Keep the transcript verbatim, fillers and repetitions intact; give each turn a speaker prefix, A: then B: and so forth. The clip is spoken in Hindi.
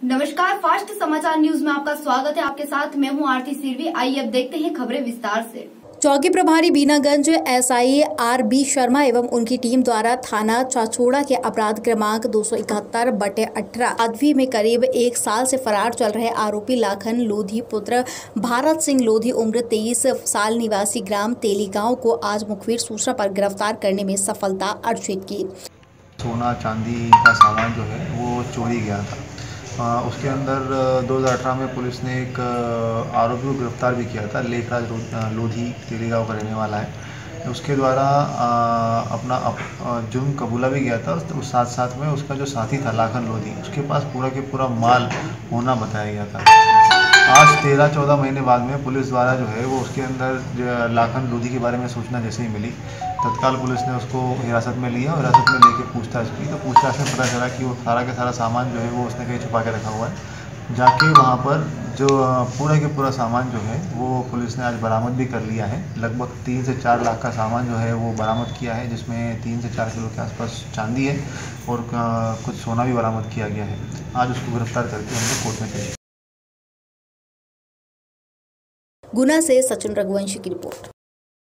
A: नमस्कार, फास्ट समाचार न्यूज में आपका स्वागत है। आपके साथ मैं हूं आरती सिरवी। आइए अब देखते हैं खबरें विस्तार से। चौकी प्रभारी Binaganj SI R B Sharma एवं उनकी टीम द्वारा थाना चाचोड़ा के अपराध क्रमांक दो सौ इकहत्तर बटे अठारह आदवी में करीब एक साल से फरार चल रहे आरोपी लाखन लोधी पुत्र भारत सिंह लोधी उम्र तेईस साल निवासी ग्राम तेली गाँव को आज मुखबिर सूचना पर गिरफ्तार करने में सफलता अर्जित की।
B: सोना चांदी का सामान जो है वो चोरी गया था। आ, उसके अंदर दो हज़ार अठारह में पुलिस ने एक आरोपी को गिरफ्तार भी किया था। लेखराज लोधी तेली गाँव का रहने वाला है। उसके द्वारा आ, अपना अप, जुर्म कबूला भी गया था। उस साथ साथ में उसका जो साथी था लाखन लोधी, उसके पास पूरा के पूरा माल होना बताया गया था। आज तेरह चौदह महीने बाद में पुलिस द्वारा जो है वो उसके अंदर लाखन लोधी के बारे में सूचना जैसे ही मिली, तत्काल पुलिस ने उसको हिरासत में लिया और हिरासत में लेके पूछताछ की। तो पूछताछ में पता चला कि वो सारा का सारा सामान जो है वो उसने कहीं छुपा के रखा हुआ है। जाके वहाँ पर जो पूरा के पूरा सामान जो है वो पुलिस ने आज बरामद भी कर लिया है। लगभग तीन से चार लाख का सामान जो है वो बरामद किया है, जिसमें तीन से चार किलो के आसपास चांदी है और कुछ सोना भी बरामद किया गया है। आज उसको गिरफ्तार करके हमने कोर्ट में पेश।
A: गुना से सचिन रघुवंशी की रिपोर्ट।